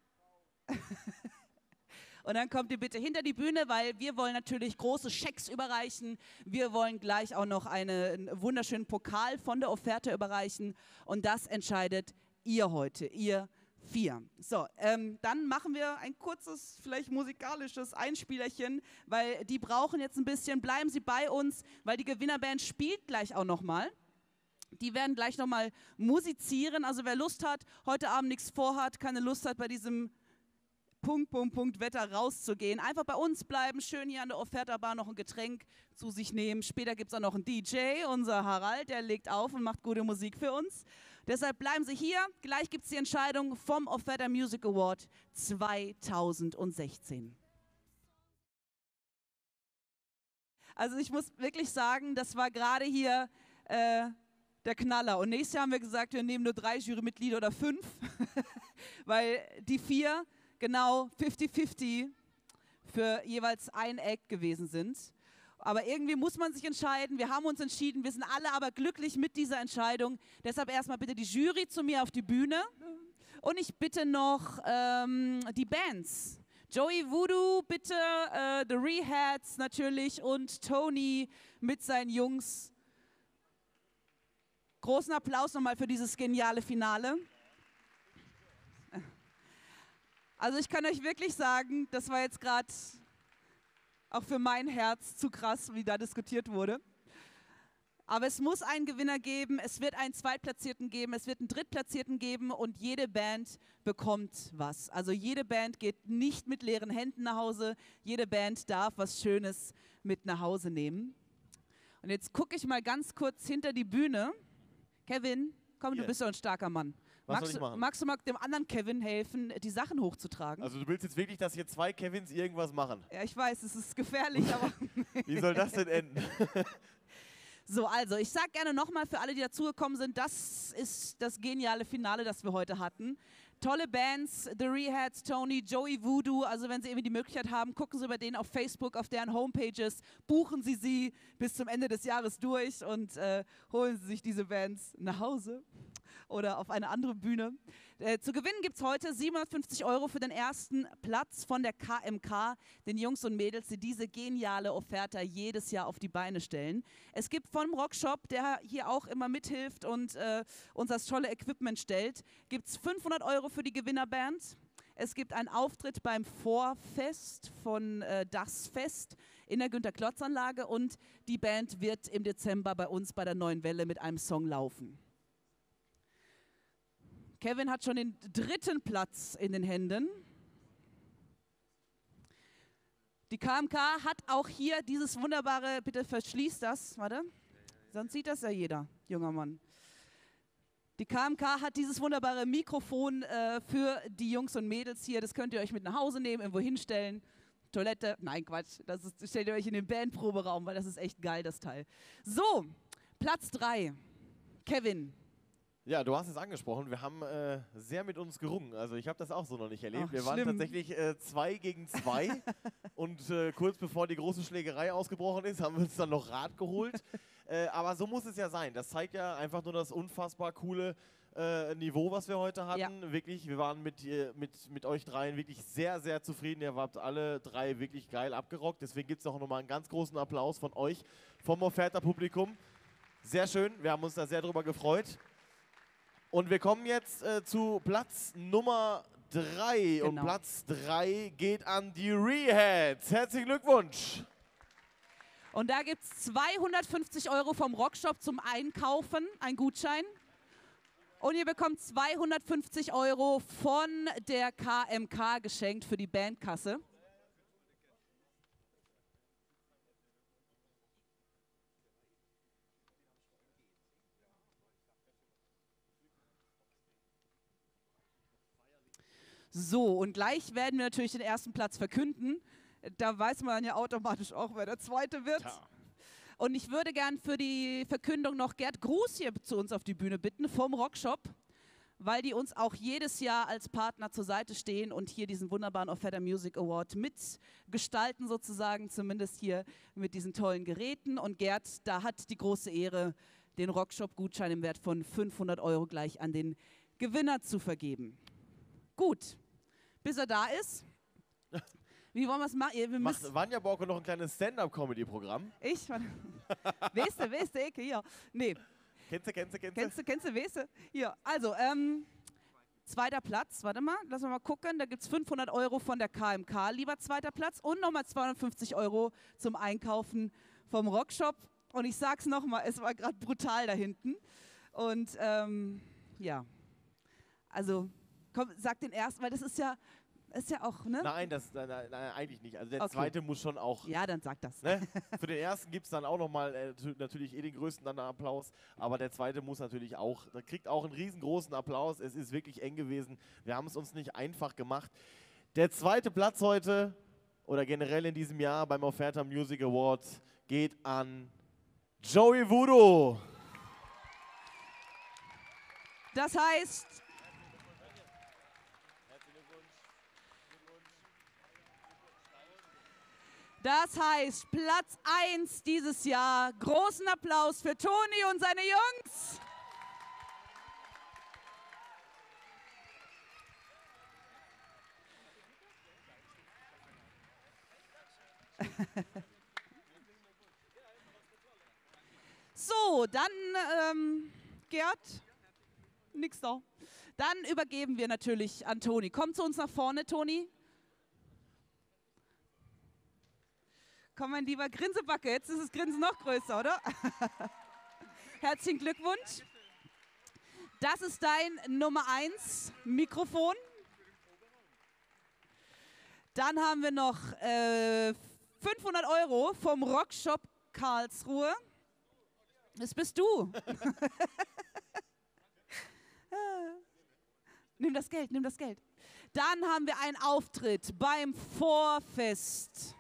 Und dann kommt ihr bitte hinter die Bühne, weil wir wollen natürlich große Schecks überreichen. Wir wollen gleich auch noch einen wunderschönen Pokal von der Offerta überreichen. Und das entscheidet ihr heute, ihr 4. So, dann machen wir ein kurzes, vielleicht musikalisches Einspielerchen, weil die brauchen jetzt ein bisschen. Bleiben Sie bei uns, weil die Gewinnerband spielt gleich auch nochmal. Die werden gleich nochmal musizieren. Also wer Lust hat, heute Abend nichts vorhat, keine Lust hat, bei diesem Wetter rauszugehen, einfach bei uns bleiben, schön hier an der Offerta-Bar noch ein Getränk zu sich nehmen. Später gibt es auch noch einen DJ, unser Harald, der legt auf und macht gute Musik für uns. Deshalb bleiben Sie hier. Gleich gibt es die Entscheidung vom Offerta Music Award 2016. Also ich muss wirklich sagen, das war gerade hier der Knaller. Und nächstes Jahr haben wir gesagt, wir nehmen nur 3 Jurymitglieder oder 5, weil die 4 genau 50-50 für jeweils ein Act gewesen sind. Aber irgendwie muss man sich entscheiden. Wir haben uns entschieden, wir sind alle aber glücklich mit dieser Entscheidung. Deshalb erstmal bitte die Jury zu mir auf die Bühne. Und ich bitte noch die Bands. Joey Voodoo, bitte, The Rehats natürlich und Tony mit seinen Jungs. Großen Applaus nochmal für dieses geniale Finale. Also ich kann euch wirklich sagen, das war jetzt gerade auch für mein Herz zu krass, wie da diskutiert wurde. Aber es muss einen Gewinner geben, es wird einen Zweitplatzierten geben, es wird einen Drittplatzierten geben und jede Band bekommt was. Also jede Band geht nicht mit leeren Händen nach Hause, jede Band darf was Schönes mit nach Hause nehmen. Und jetzt gucke ich mal ganz kurz hinter die Bühne. Kevin, komm, du bist doch ein starker Mann. Was soll ich machen? Magst du mal dem anderen Kevin helfen, die Sachen hochzutragen? Also du willst jetzt wirklich, dass hier 2 Kevins irgendwas machen? Ja, ich weiß, es ist gefährlich, aber... Wie soll das denn enden? So, also ich sage gerne nochmal für alle, die dazugekommen sind, das ist das geniale Finale, das wir heute hatten. Tolle Bands, The Rehats, Tony, Joey Voodoo, also wenn Sie irgendwie die Möglichkeit haben, gucken Sie bei denen auf Facebook, auf deren Homepages, buchen Sie sie bis zum Ende des Jahres durch und holen Sie sich diese Bands nach Hause oder auf eine andere Bühne. Zu gewinnen gibt es heute 750 € für den ersten Platz von der KMK, den Jungs und Mädels, die diese geniale Offerta jedes Jahr auf die Beine stellen. Es gibt vom Rockshop, der hier auch immer mithilft und uns das tolle Equipment stellt, gibt es 500 € für die Gewinnerband. Es gibt einen Auftritt beim Vorfest von Das Fest in der Günter-Klotz-Anlage und die Band wird im Dezember bei uns bei der Neuen Welle mit einem Song laufen. Kevin hat schon den 3. Platz in den Händen. Die KMK hat auch hier dieses wunderbare, bitte verschließt das, warte, sonst sieht das ja jeder, junger Mann. Die KMK hat dieses wunderbare Mikrofon für die Jungs und Mädels hier, das könnt ihr euch mit nach Hause nehmen, irgendwo hinstellen. Toilette, nein Quatsch, stellt ihr euch in den Bandproberaum, weil das ist echt geil, das Teil. So, Platz 3, Kevin. Ja, du hast es angesprochen, wir haben sehr mit uns gerungen. Also ich habe das auch so noch nicht erlebt. Ach, wir waren schlimm. tatsächlich 2 gegen 2 und kurz bevor die große Schlägerei ausgebrochen ist, haben wir uns dann noch Rat geholt. Aber so muss es ja sein. Das zeigt ja einfach nur das unfassbar coole Niveau, was wir heute hatten. Ja. Wirklich, wir waren mit euch dreien wirklich sehr, sehr zufrieden. Ihr habt alle 3 wirklich geil abgerockt. Deswegen gibt es auch nochmal einen ganz großen Applaus von euch, vom Offerta-Publikum. Sehr schön, wir haben uns da sehr drüber gefreut. Und wir kommen jetzt zu Platz Nummer 3. Genau. Und Platz 3 geht an die Rehats. Herzlichen Glückwunsch. Und da gibt es 250 € vom Rockshop zum Einkaufen, ein Gutschein. Und ihr bekommt 250 € von der KMK geschenkt für die Bandkasse. So, und gleich werden wir natürlich den ersten Platz verkünden. Da weiß man ja automatisch auch, wer der Zweite wird. Ja. Und ich würde gern für die Verkündung noch Gerd Gruß hier zu uns auf die Bühne bitten, vom Rockshop, weil die uns auch jedes Jahr als Partner zur Seite stehen und hier diesen wunderbaren Offerta Music Award mitgestalten sozusagen, zumindest hier mit diesen tollen Geräten. Und Gerd, da hat die große Ehre, den Rockshop-Gutschein im Wert von 500 € gleich an den Gewinner zu vergeben. Gut. Bis er da ist. Wie wollen wir es machen? Macht Vanja Borke noch ein kleines Stand-Up-Comedy-Programm? Ich? Weißt du, Ecke, hier. Nee. Kennst du? Weißt du? Hier. Also, Zweiter Platz, warte mal, lass mal gucken, da gibt es 500 € von der KMK, lieber zweiter Platz, und nochmal 250 € zum Einkaufen vom Rockshop. Und ich sag's nochmal, es war gerade brutal da hinten. Und ja, also komm, sag den ersten, weil das ist ja auch, ne? Nein, nein, eigentlich nicht. Also der Okay. zweite muss schon auch. Ja, dann sag das. Ne? Für den ersten gibt es dann auch nochmal natürlich den größten dann Applaus, aber der zweite muss natürlich auch, da kriegt auch einen riesengroßen Applaus. Es ist wirklich eng gewesen. Wir haben es uns nicht einfach gemacht. Der zweite Platz heute oder generell in diesem Jahr beim Offerta Music Awards geht an Joey Voodoo. Das heißt, Platz 1 dieses Jahr. Großen Applaus für Toni und seine Jungs. So, dann, Gerd, nix da. Dann übergeben wir natürlich an Toni. Komm zu uns nach vorne, Toni. Komm, mein lieber Grinsebacke, jetzt ist das Grinsen noch größer, oder? Herzlichen Glückwunsch. Das ist dein Nummer 1 Mikrofon. Dann haben wir noch 500 € vom Rockshop Karlsruhe. Das bist du. Nimm das Geld, nimm das Geld. Dann haben wir einen Auftritt beim Vorfest.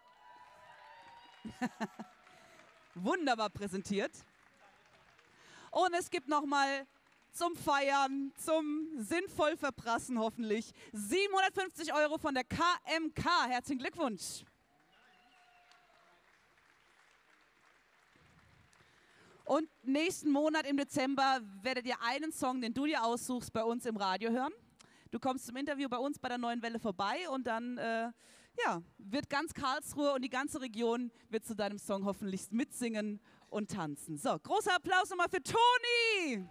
Wunderbar präsentiert. Und es gibt nochmal zum Feiern, zum sinnvoll verprassen hoffentlich, 750 € von der KMK. Herzlichen Glückwunsch. Und nächsten Monat im Dezember werdet ihr einen Song, den du dir aussuchst, bei uns im Radio hören. Du kommst zum Interview bei uns bei der Neuen Welle vorbei und dann ja, wird ganz Karlsruhe und die ganze Region wird zu deinem Song hoffentlich mitsingen und tanzen. So, großer Applaus nochmal für Toni!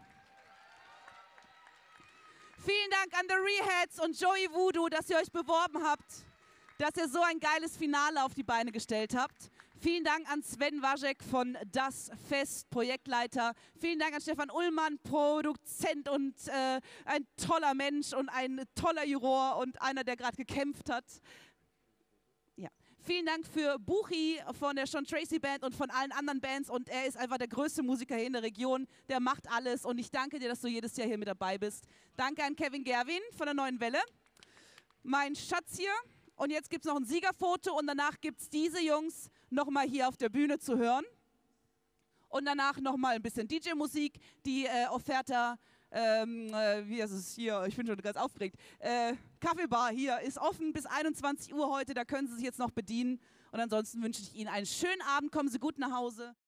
Vielen Dank an The Reheads und Joey Voodoo, dass ihr euch beworben habt, dass ihr so ein geiles Finale auf die Beine gestellt habt. Vielen Dank an Sven Wajek von Das Fest, Projektleiter. Vielen Dank an Stefan Ullmann, Produzent und ein toller Mensch und ein toller Juror und einer, der gerade gekämpft hat. Ja. Vielen Dank für Buchi von der Sean Tracy Band und von allen anderen Bands. Und er ist einfach der größte Musiker hier in der Region. Der macht alles. Und ich danke dir, dass du jedes Jahr hier mit dabei bist. Danke an Kevin Gerwin von der Neuen Welle. Mein Schatz hier. Und jetzt gibt es noch ein Siegerfoto. Und danach gibt es diese Jungs nochmal hier auf der Bühne zu hören. Und danach nochmal ein bisschen DJ-Musik. Die Offerta, wie ist es hier? Ich bin schon ganz aufgeregt. Kaffeebar hier ist offen bis 21 Uhr heute. Da können Sie sich jetzt noch bedienen. Und ansonsten wünsche ich Ihnen einen schönen Abend. Kommen Sie gut nach Hause.